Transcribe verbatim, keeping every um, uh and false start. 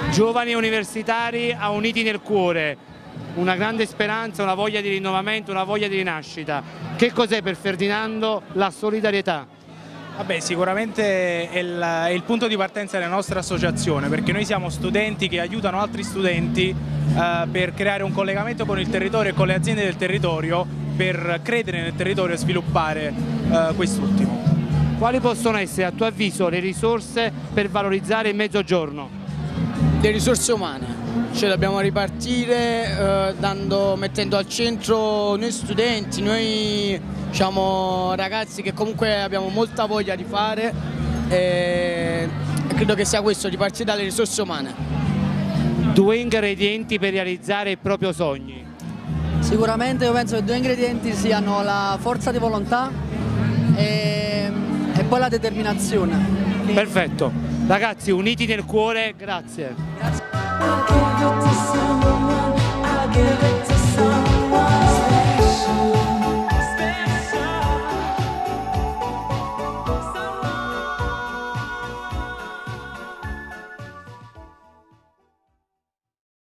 Giovani universitari a Uniti nel cuore, una grande speranza, una voglia di rinnovamento, una voglia di rinascita. Che cos'è per Ferdinando la solidarietà? Vabbè, sicuramente è il, è il punto di partenza della nostra associazione, perché noi siamo studenti che aiutano altri studenti eh, per creare un collegamento con il territorio e con le aziende del territorio, per credere nel territorio e sviluppare eh, quest'ultimo. Quali possono essere a tuo avviso le risorse per valorizzare il Mezzogiorno? Le risorse umane, cioè dobbiamo ripartire eh, dando, mettendo al centro noi studenti, noi diciamo, ragazzi che comunque abbiamo molta voglia di fare e credo che sia questo, ripartire dalle risorse umane. Due ingredienti per realizzare i propri sogni. Sicuramente io penso che due ingredienti siano la forza di volontà e, e poi la determinazione. Perfetto, ragazzi, uniti nel cuore, grazie. Grazie.